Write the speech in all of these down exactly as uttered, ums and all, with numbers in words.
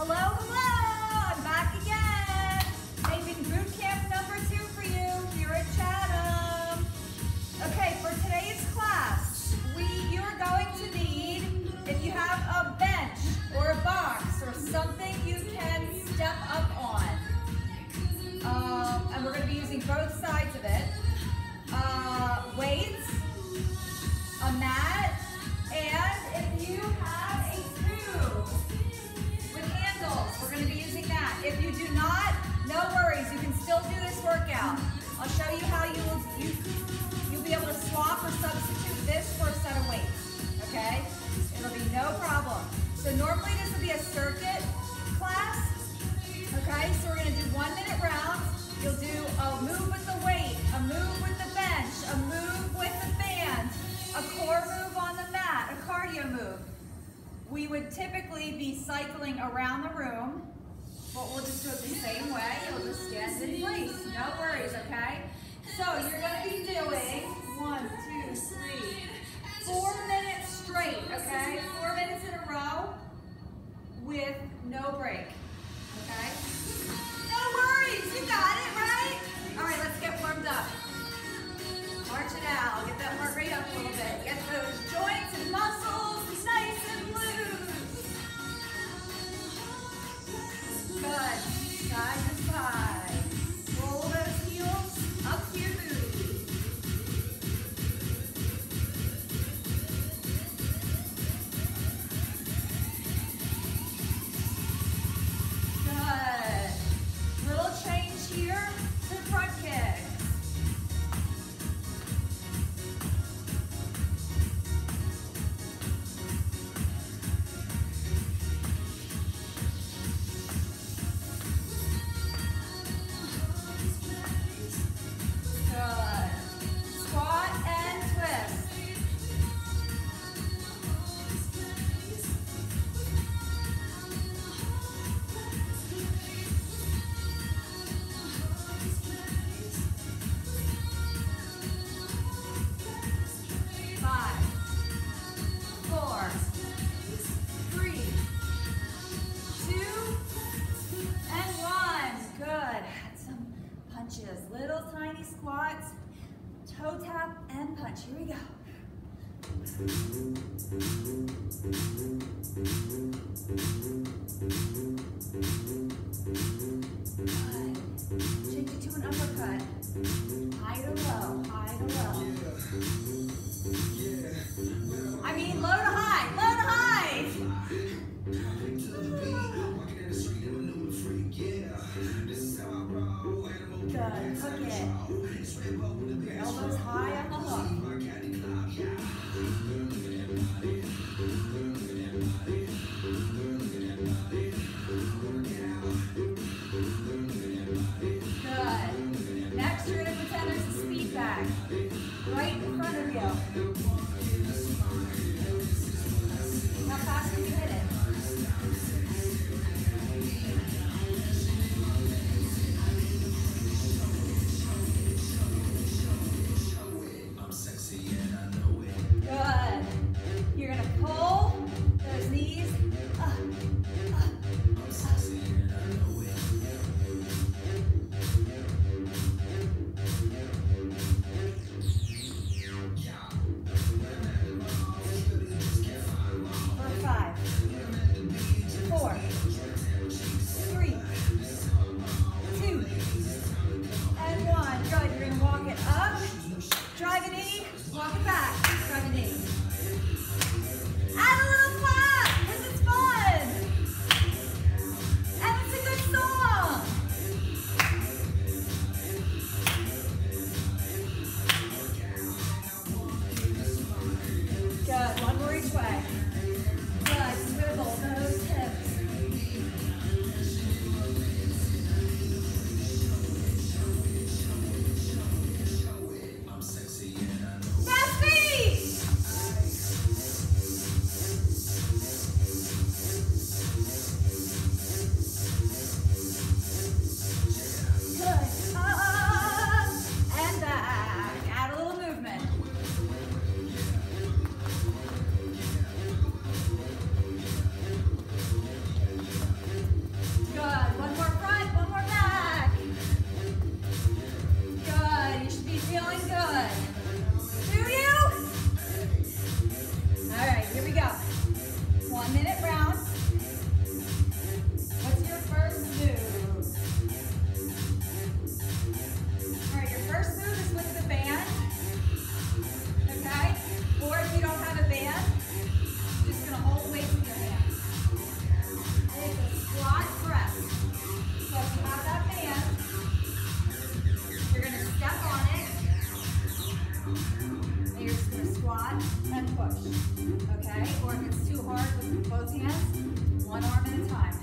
Hello, hello! I'm back again. Making boot camp number two for you here at Chatham. Okay, for today's class, we you're going to need, if you have a bench or a box or something you can step up on. Um, and we're going to be using both sides of it. Uh, weights, a mat, and if you have a tube with handles, we're going to be using that. If you do not, no worries, you can still do this workout. I'll show you how you will you, you'll be able to swap or substitute this for a set of weights. Okay? It'll be no problem. So normally this will be a circuit class. Okay, so we're going to do one minute rounds. You'll do a move with the weight, a move with the bench, a move with the band, a core move on the mat, a cardio move. We would typically be cycling around the room, but we'll just do it the same way. You'll just stand in place. No worries, okay? So you're going to be doing one, two, three, four minutes straight, okay? Four minutes in a row with no break, okay? No worries, you got it, right? All right, let's get warmed up. March it out, get that heart rate up a little bit. Get those joints and muscles nice and loose. Good, side to side. Roll those heels up to your booty. Good. Little change here to front kick. Little tiny squats, toe tap and punch. Here we go. Good. Change it to an uppercut. High to low, high to low. I mean low to high, low to high. Good, hook it. Elbows high on the hook. Good. Next, you're going to pretend there's a speed bag right in front of you. How fast can you hit it?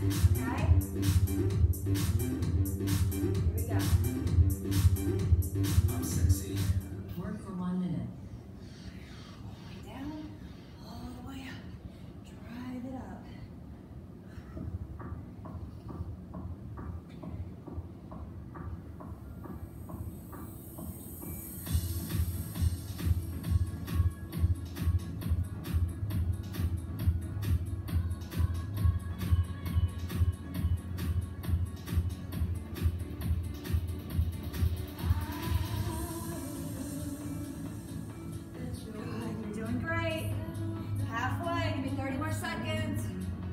okay? Here we go. I'm sexy. Work for one minute. All the way down, all the way up. Drive it up. Great. Halfway, give me thirty more seconds.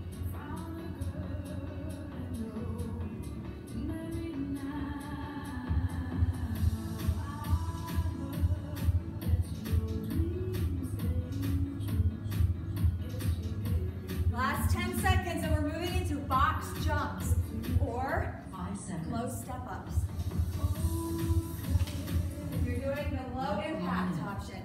Last ten seconds and we're moving into box jumps or Five seconds. low step ups. If you're doing the low impact option.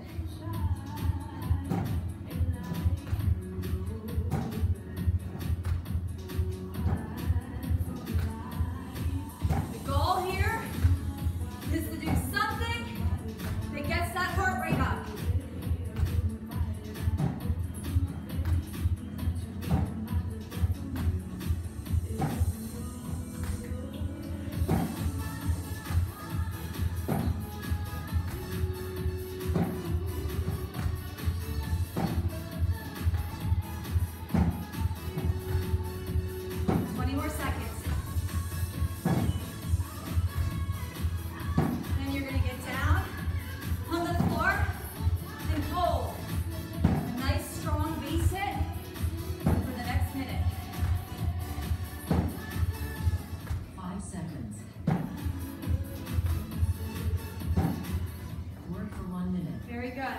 Very good.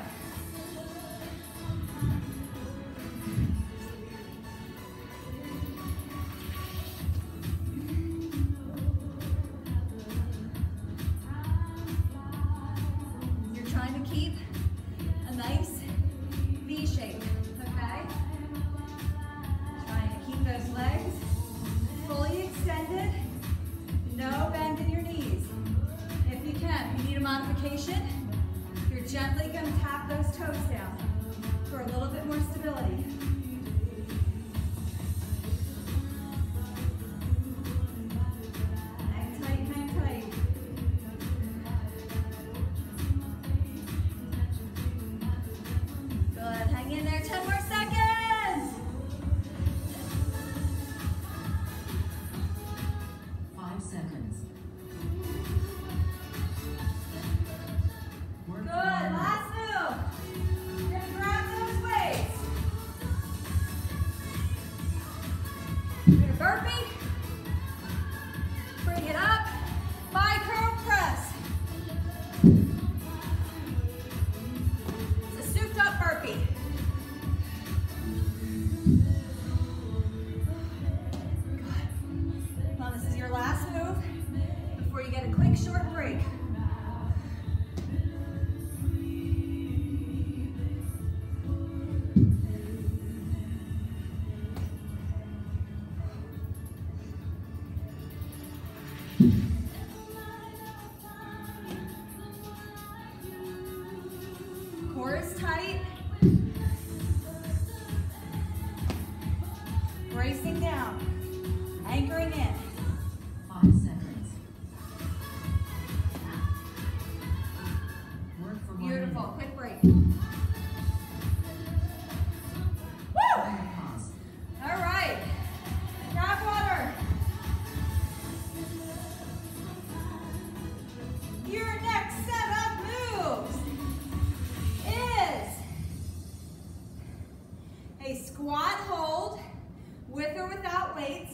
You're trying to keep a nice V shape, okay? Trying to keep those legs fully extended, no bend in your knees. If you can, if you need a modification, you're gently going to tap those toes down for a little bit more stability. Hang tight, hang tight. Good, hang in there, ten more seconds. Five seconds. Good, last move. You're gonna grab those weights. You're gonna burpee. Bring it up. Micro press. It's a souped up burpee. Good. Now this is your last move before you get a quick short break. Core is tight. Bracing down. Anchoring in. Five seconds. Work for one Beautiful. minute. Quick break. Woo! Pause. All right. Grab water. Your next set of moves is a squat hold with or without weights.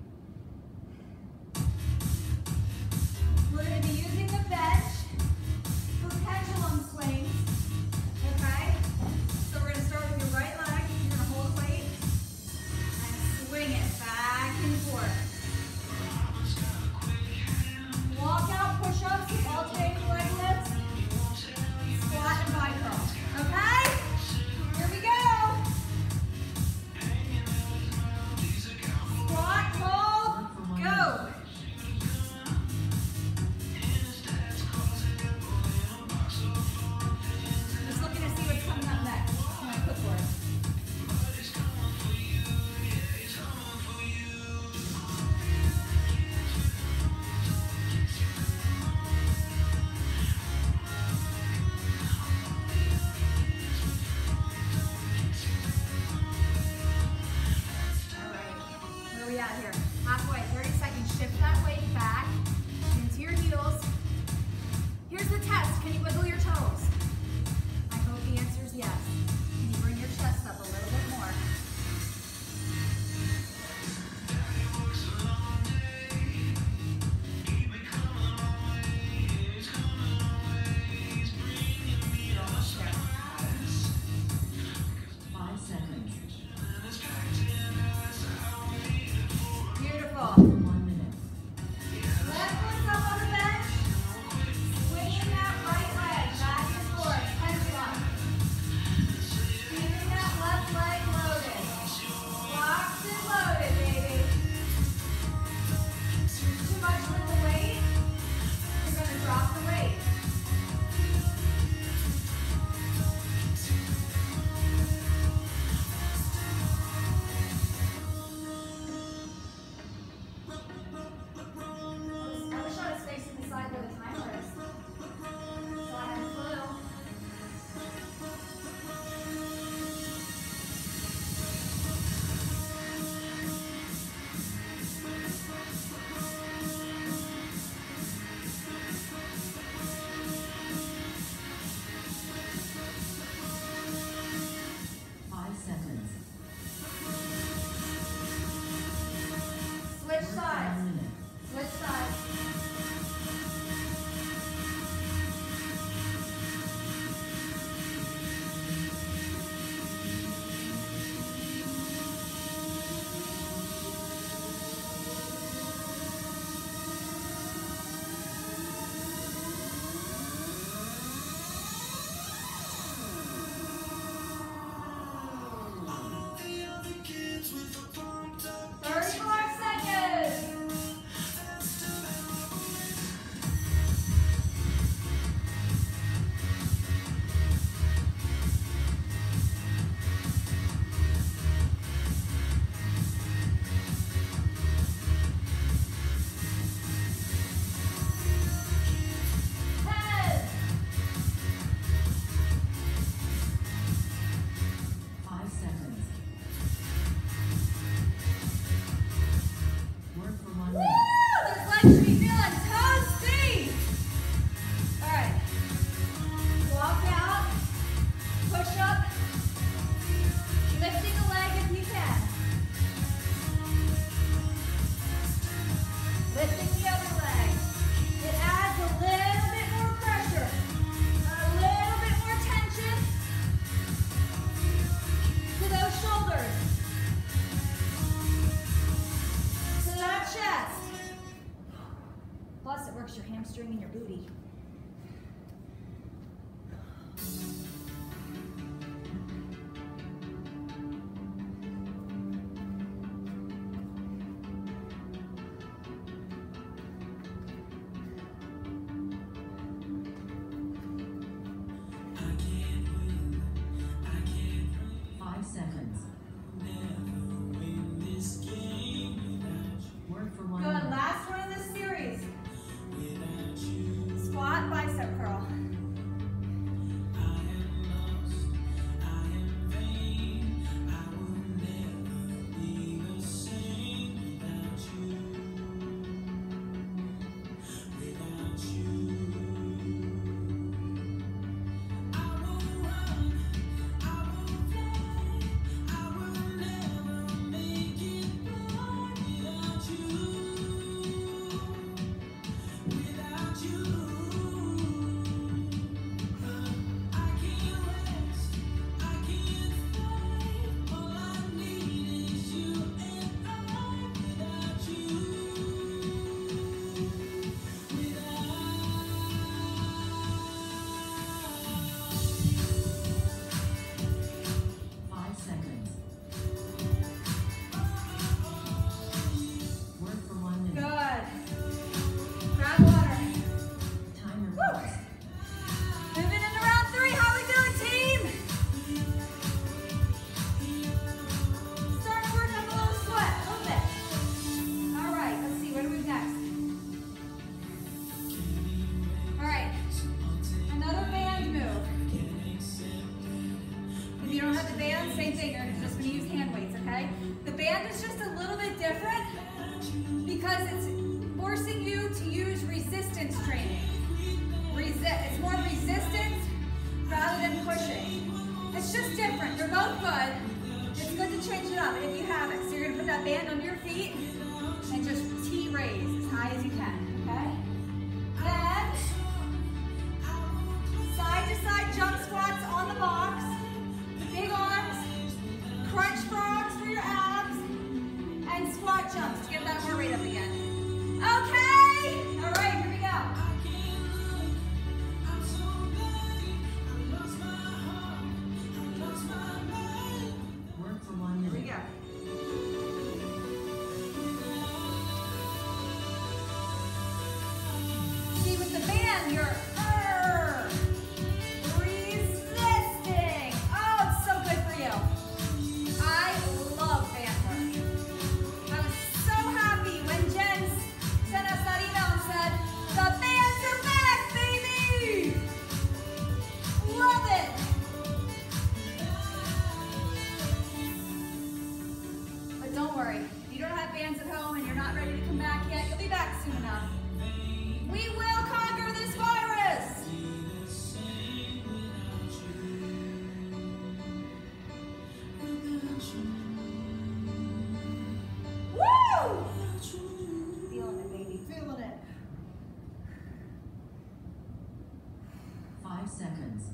We're going to be using the bench for pendulum swings. Okay? So we're going to start with your right leg. You're going to hold a weight and swing it back and forth. Walk out push-ups, alternating leg lifts, squat and bi curl. Okay? Here we go. Squat out here. Halfway, thirty seconds. Shift that weight back into your heels. Here's the test. Can you wiggle your toes? I hope the answer is yes. Can you bring your chest up a little bit more? Your hamstring and your booty. Five seconds. Work for one Good. minute. Last one of this series. Squat. It's just different. They're both good. It's good to change it up if you have it. So you're gonna put that band under your feet and just T-raise as high as you can, okay? Then, side to side jump squats on the box. Big arms, crunch frogs for your abs, and squat jumps to get that heart rate up again. Okay? All right, here we go. Work for one Here we minute. go. See, with the band, you're er, resisting. Oh, it's so good for you. I love band work. I was so happy when Jen sent us that email and said, the bands are back, baby! Love it! But don't worry, if you don't have bands at home and you're not ready to come back yet, you'll be back soon enough. We will conquer this virus! Woo! Feeling it, baby, feeling it. Five seconds.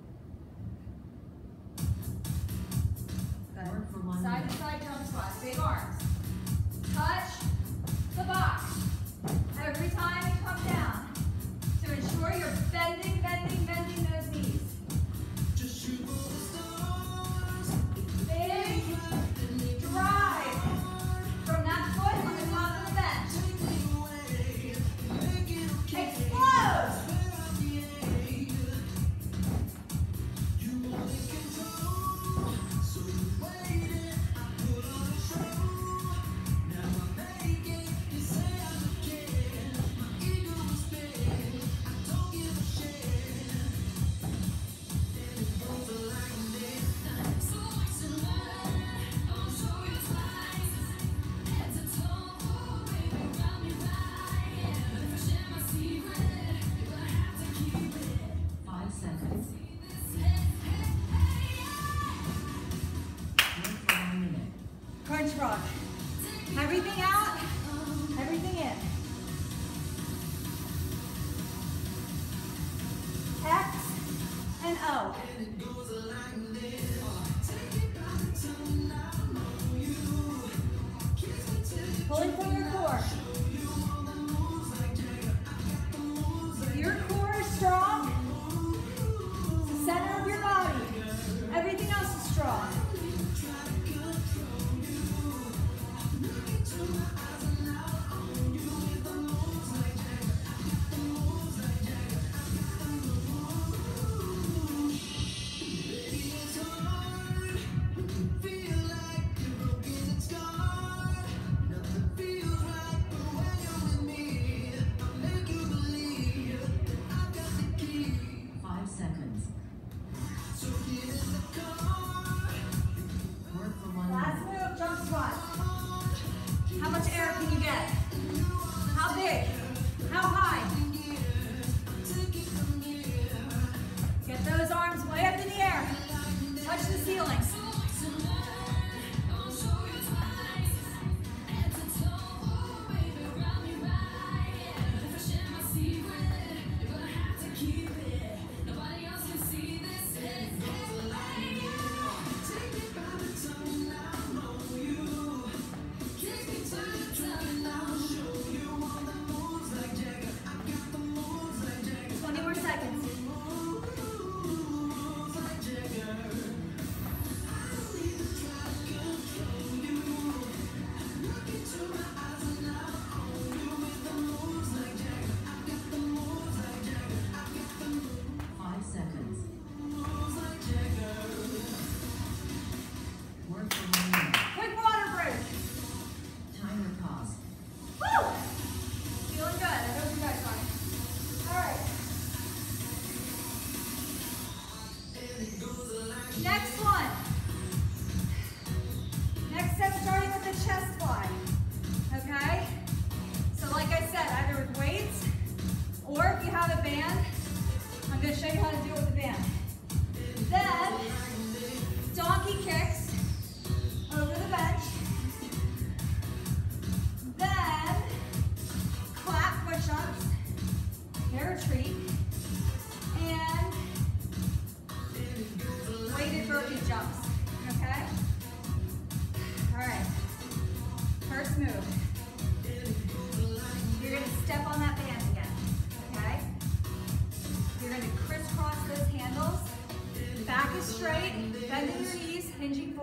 Good. Work for one Side minute. to side jump squats, big arms. Touch the box every time you come down to ensure you're bending, bending, bending those knees. Big drive from that foot on the top of the bench. Explode! Five seconds. Work for one minute. Crunch frog. Everything out, everything in. X and O. Pulling from your core. If your core is strong, it's the center of your body. Everything else is strong. Five seconds. Work for one Last minute. move, jump squat. How much air can you get? How big? How high? Get those arms way up in the air. Touch the ceiling. twenty more seconds.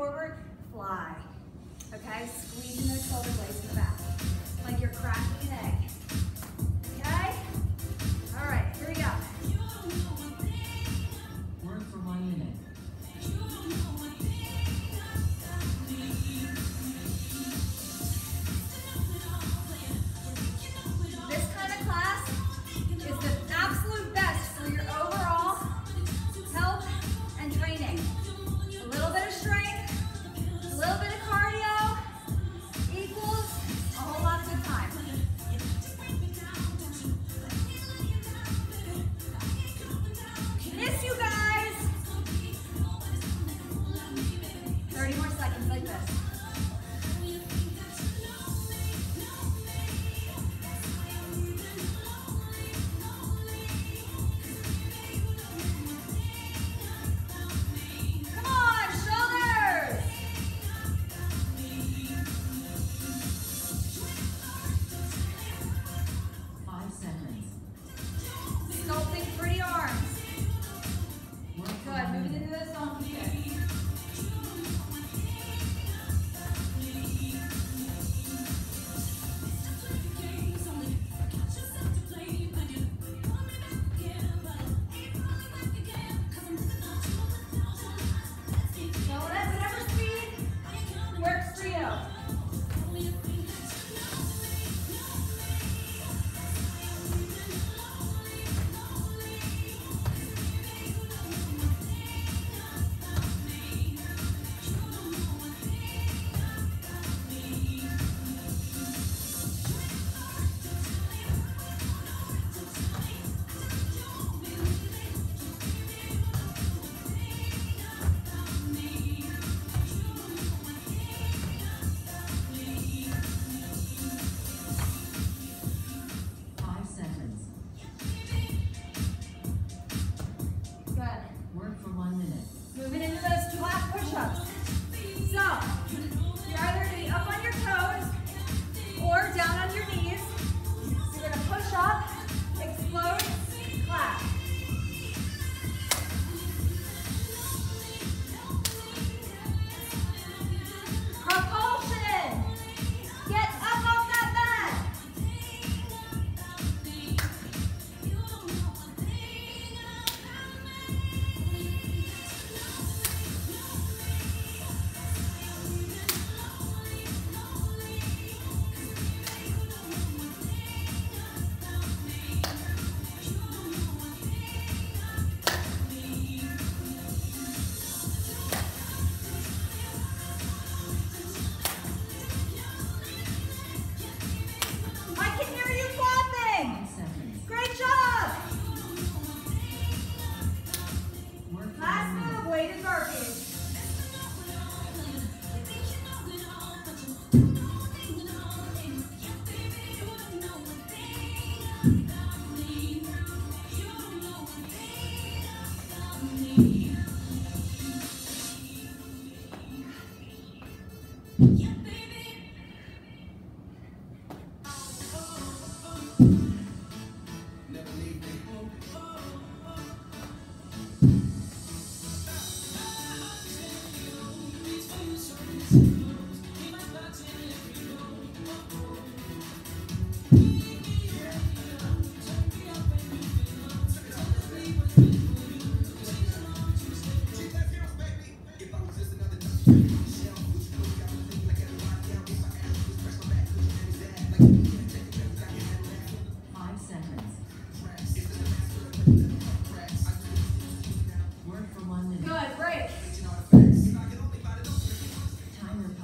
forward, fly. Okay, squeezing those shoulder blades in the back, like you're cracking an egg. Okay? All right, here we go. Work for one minute. This kind of class is the absolute best for your overall health and training. A little bit of strength, a little bit of cardio equals a whole lot of good time. Miss you guys. thirty more seconds like this. Come on, shoulders. Five seconds. Sculpting pretty arms. Work for Good, one moving minute. into those donkey kicks. So let- whatever speed works for you. Five seconds. Good. Work for one minute. Moving into those flat push-ups. So, you're either going to be up on your toes or down on your knees. You're going to push up, explode, clap. Propulsion. Get up off that mat. I can hear you clapping. Five seconds. Great job. Work for Last one minute. move, weighted burpees. Five seconds. Work for one minute. Good, break. Timer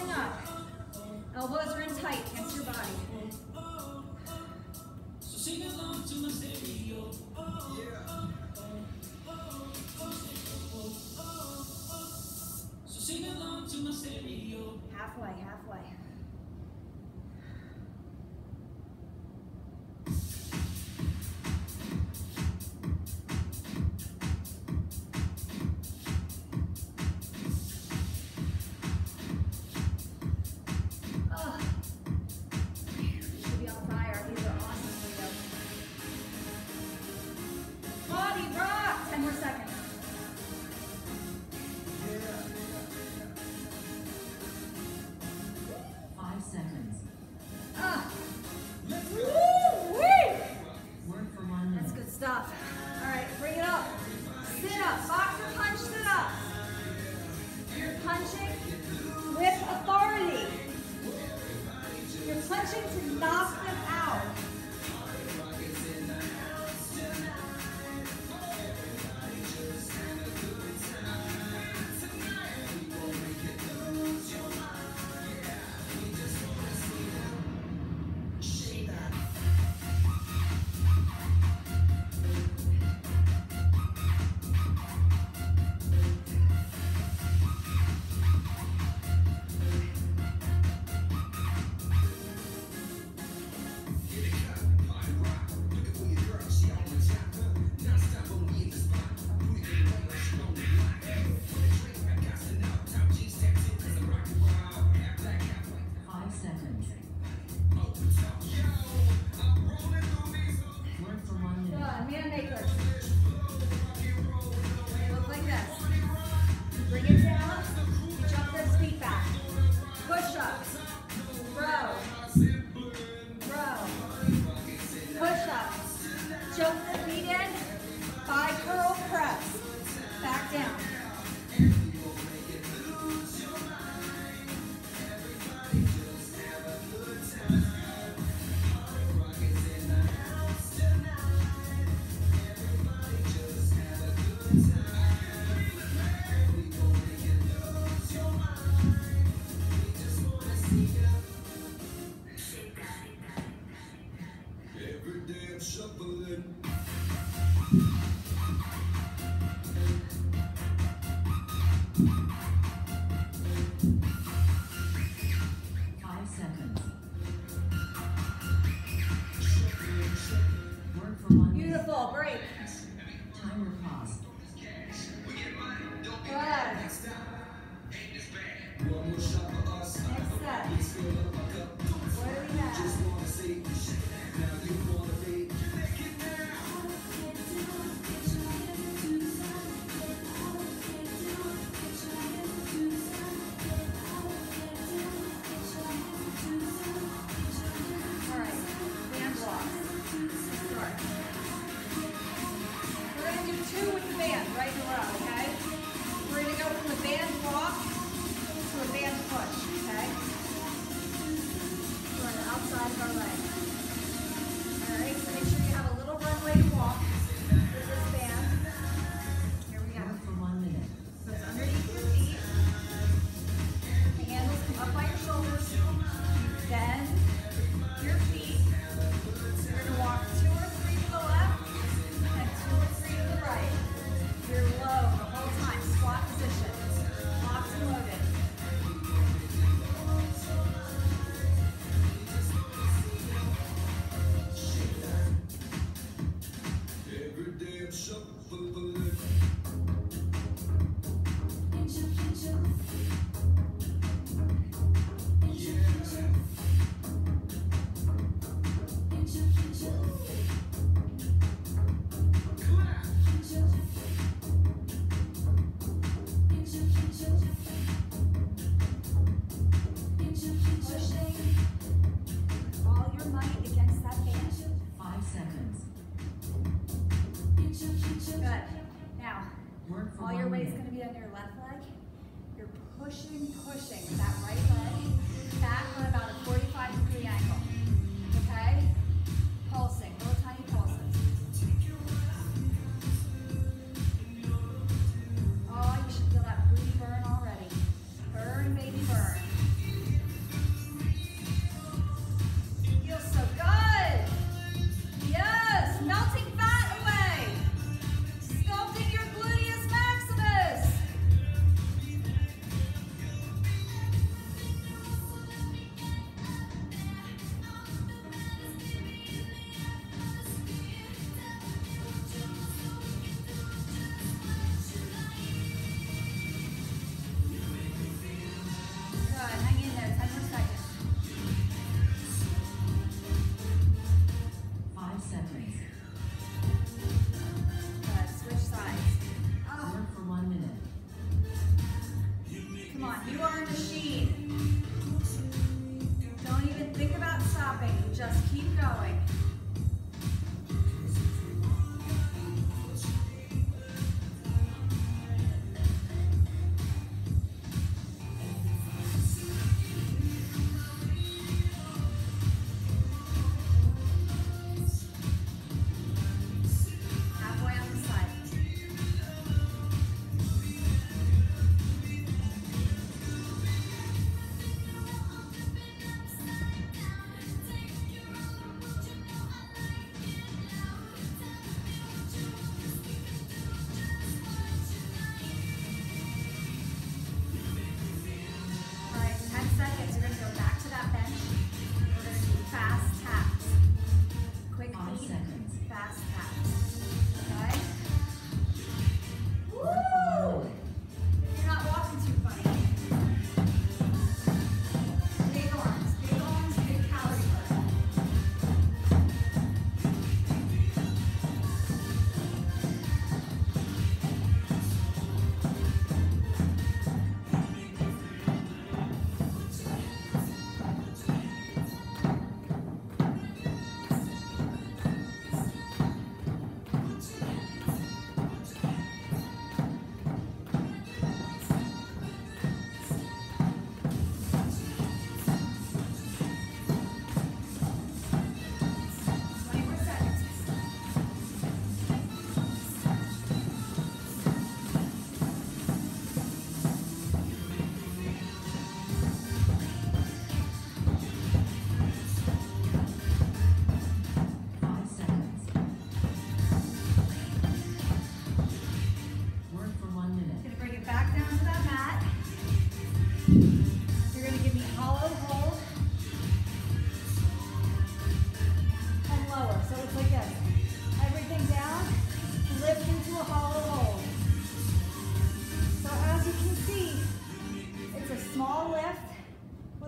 tossing up. Elbows are in tight against your body. Halfway, halfway. Oh, you should be on fire. These are awesome for you. Body rock. Ten more seconds. Five seconds. Ah. Woo-wee. Work for one minute. That's good stuff. All right, bring it up. Sit up. Boxer punch, sit up. You're punching with authority. You're punching to knock them out. Five seconds. Work for one minute. Good, man makers. They look like this. You bring it down, you jump those feet back. Push ups. Row. Row. Push ups. Jump the feet in. By curl press. Back down. Five seconds. Work for one minute. Beautiful. Break. Timer pause. Good. Next set. What do we have? All right. Band walks. Let's start. We're going to do two with the band right in a row, okay? We're going to go from a band walk to a band push, okay? We're on the outside of our leg. All right, so make sure you have a little runway to walk with this band. Here we go. Work for one minute. So it's underneath your feet. The handles come up by your shoulders. You bend your feet. You're going to walk two or three to the left and two or three to the right. You're low the whole time. Squat position. Locked and loaded. Pushing all your might against that band. Five seconds. Good. Now, Work for all one your weight's minute. going to be on your left leg. You're pushing, pushing with that right leg back on about a forty-five degree angle. Okay? Pulsing, little tiny pulses. Oh, you should feel that booty burn already. Burn, baby, burn.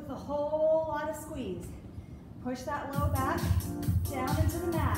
with a whole lot of squeeze. Push that low back down into the mat.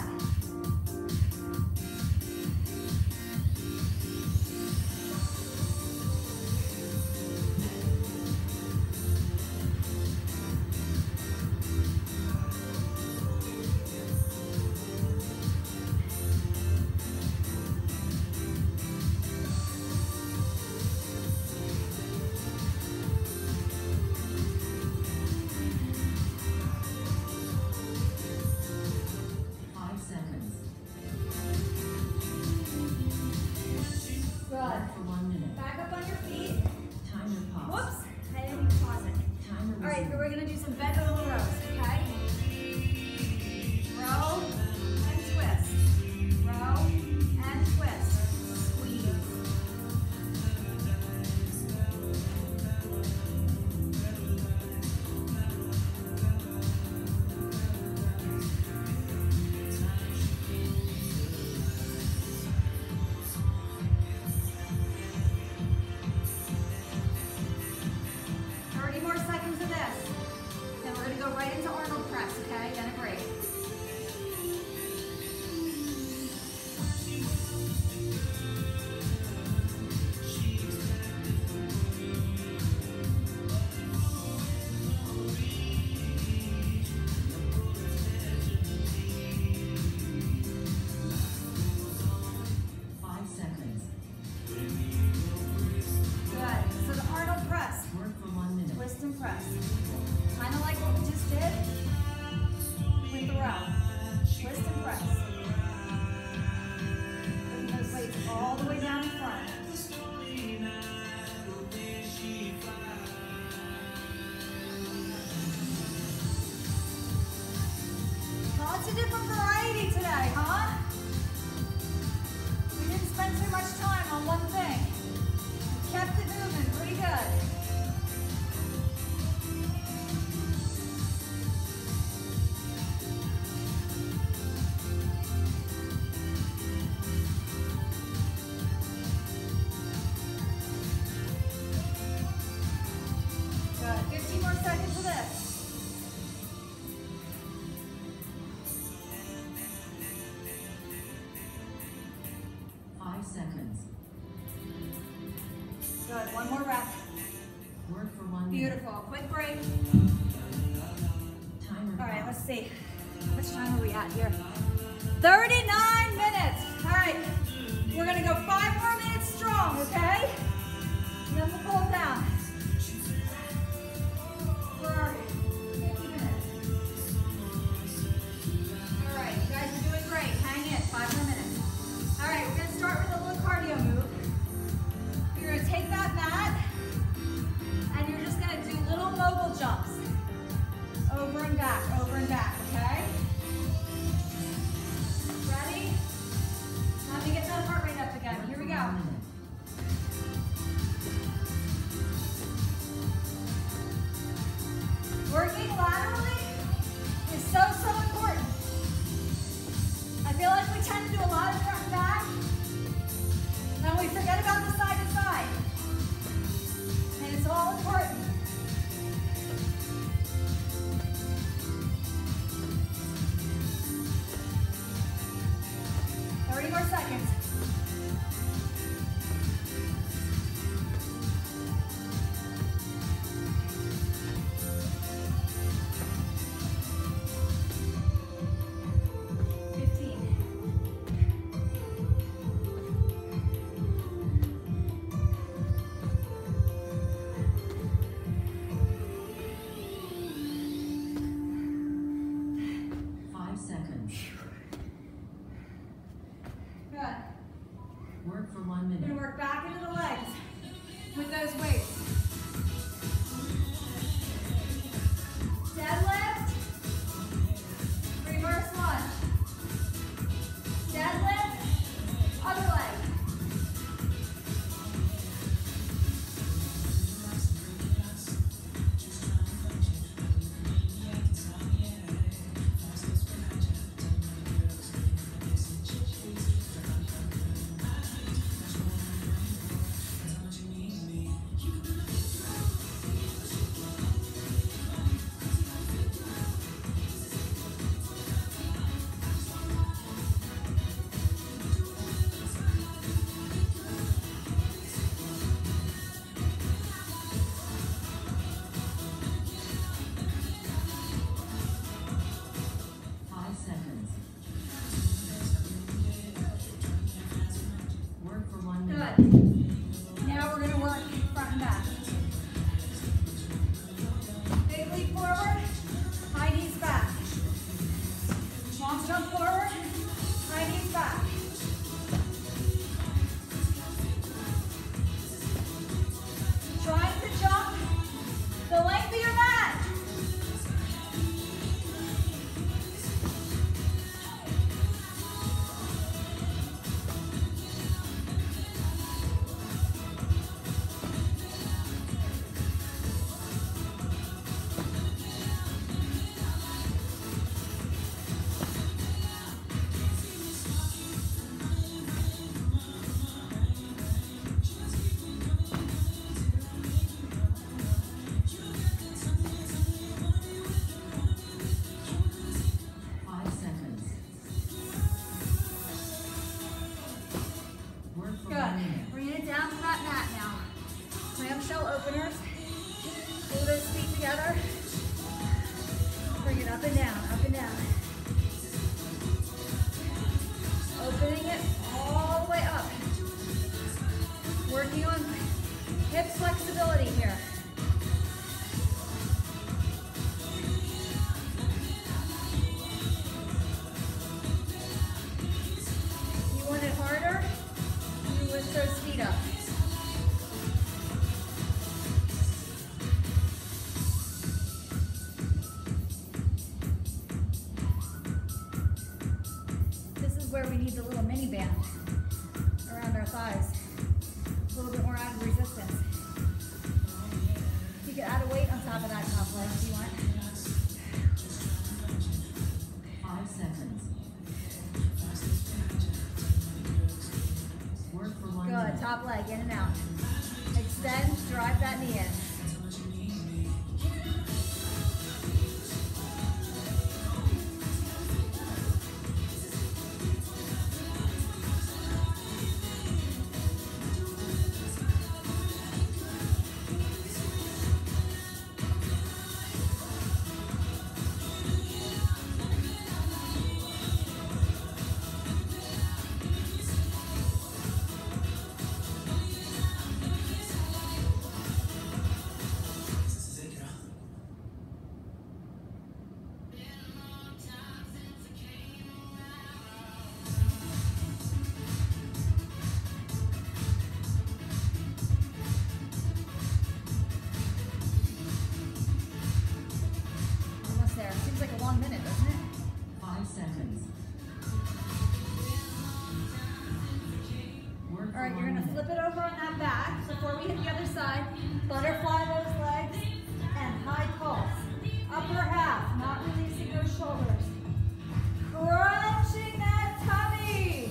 Lots of different variety today, huh? We didn't spend too much time on one thing. We kept it moving pretty good. Good. fifteen more seconds of this. Seconds. Good, one more rep. Work for one Beautiful, quick break. Timer. All right, let's see. How much time are we at here? thirty-nine minutes. All right, we're gonna go five more minutes strong, okay? And then we'll pull it down. For fifty minutes. All right, you guys are doing great. Hang in, five more minutes. All right, we're gonna start with a little cardio move. You're gonna take that mat and you're just gonna do little mogul jumps. Over and back, over and back, okay? Ready? Time to get that heart rate up again. Here we go. Working laterally is so, so important. I feel like we tend to do a lot of front and back, and then we forget about the side to side. And it's all important. thirty more seconds. Good. Now we're gonna work front and back. Big leap forward, high knees back. Long jump forward, high knees back. Trying to jump the length of your mat. Bring it up and down, up and down. Opening it all the way up. Working on hip flexibility here. You want it harder? You lift those feet up. Where we need the little mini band around our thighs. A little bit more added resistance. You can add a weight on top of that top leg if you want. Five seconds. Work for one Good, minute. top leg, in and out. Extend, drive that knee in. There. Seems like a long minute, doesn't it? Five seconds. Work All right, for you're one gonna minute. flip it over on that back before we hit the other side. Butterfly those legs and high pulse. Upper half, not releasing those shoulders. Crunching that tummy.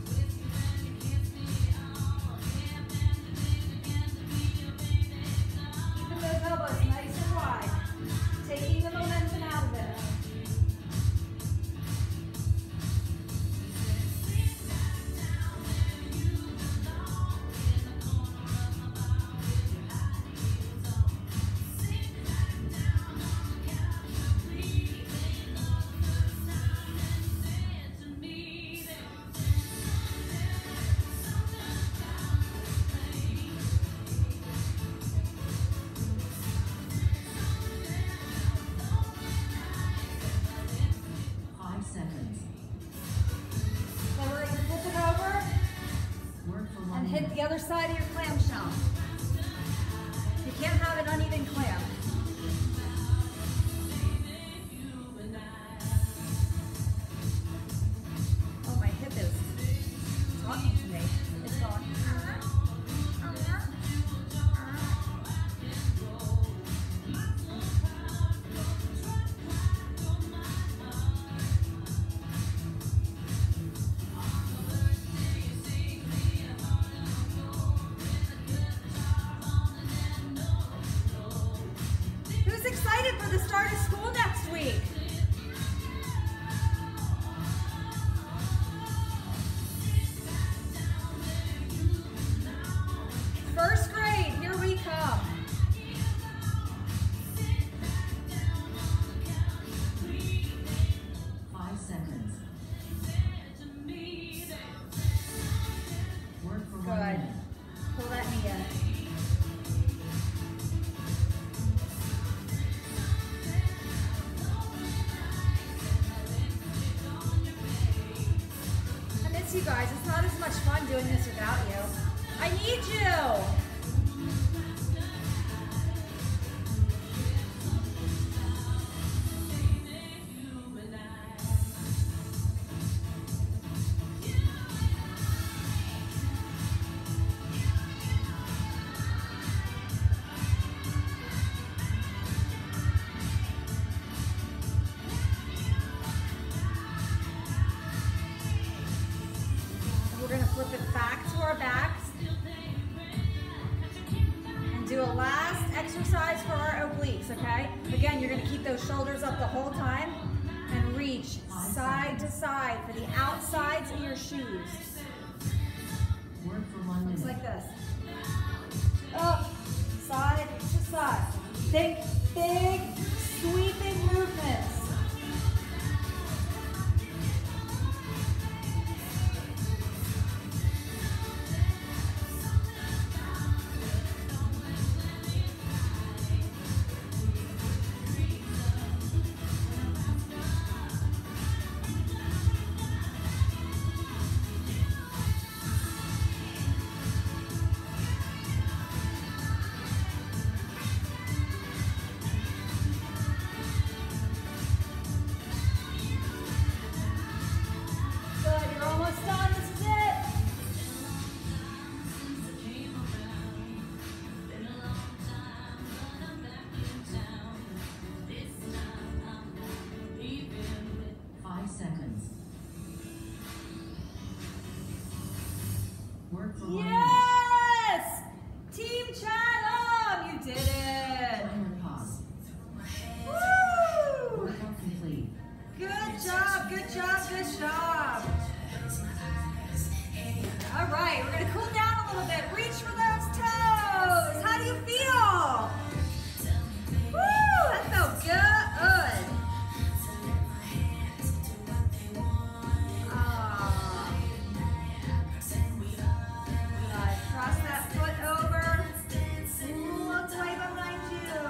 Keeping those elbows nice and wide. Taking the momentum out of it. Hit the other side of your clamshell. You can't have an uneven clam. Oh, my hip is talking to me. It's going. Excited for the start of school next week. First grade, here we come. Five seconds. Work for one Good. minute. you guys. It's not as much fun doing this without you. I need you. We're going to flip it back to our backs and do a last exercise for our obliques, okay? Again, you're going to keep those shoulders up the whole time and reach side to side for the outsides of your shoes. Work for one Looks minute. like this. Up, side to side. Think big, sweeping movements. Work for one Yes! Team Chatham! You did it! minute. Timer pause. Woo! Workout complete. Good job, good job, good job. All right, we're gonna cool down a little bit. Reach for those toes. How do you feel? Woo, that felt good. Ah. Good. Cross that foot over. Look way behind you.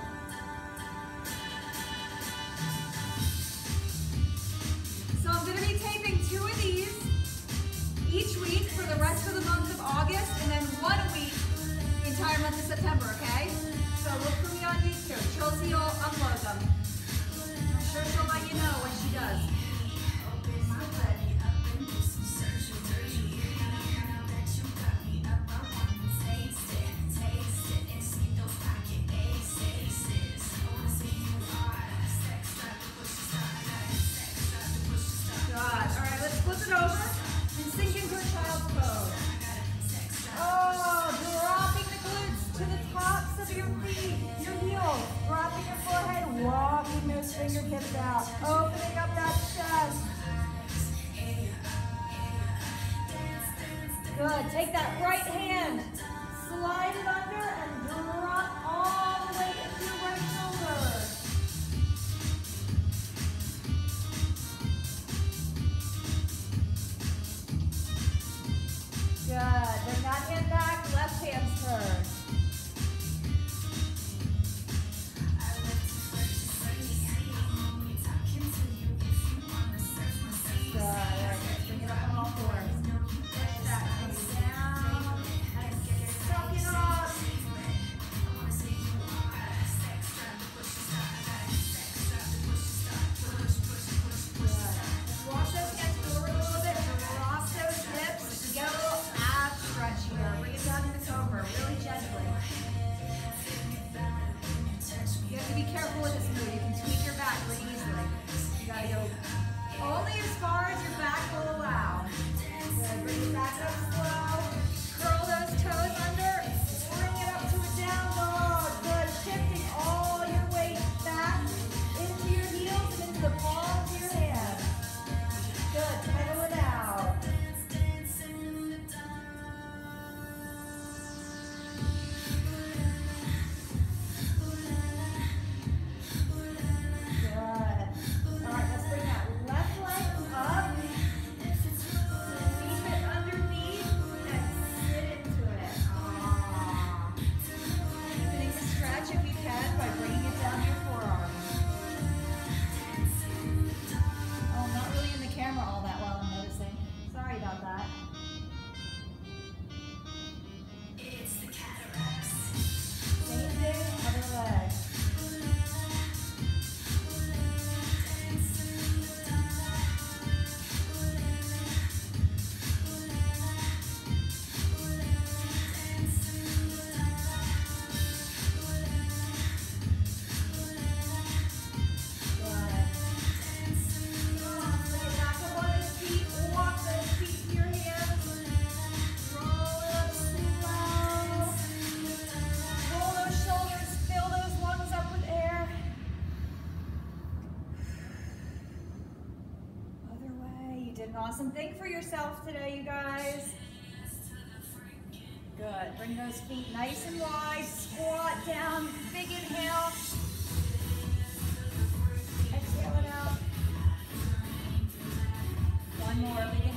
So I'm going to be taping two of these each week for the rest of the month of August, and then one week the entire month of September, okay? So look for me on YouTube. Chelsea will upload them. I'm sure she'll let you know when she does. Good. All right, let's flip it over and sink into a child's pose. Oh, dropping the glutes to the tops of your feet, your heels, dropping your forehead, walking those fingertips out, opening up that chest. Good. Take that right hand, slide it under, and drop all the way into your right shoulder. Good. Bring that hand back, left hand turn. Good. All right, let's bring it up on all fours. Push that knee down and suck it up. Good. Walk those hands forward a little bit, cross those hips, get a little ab stretch here. Bring it down into cobra, really gently. You have to be careful with this move. You can tweak your back pretty easily. You gotta go only as far as your back will allow. Good. Bring it back up slow. Curl those toes under. Bring it up to a down dog. Good. Shifting all your weight back into your heels and into the palms of your hands. Good. Pedal it out. Good. All right, let's bring that left leg up. Sweep it underneath and awesome thing for yourself today, you guys. Good. Bring those feet nice and wide. Squat down. Big inhale. Exhale it out. One more. Big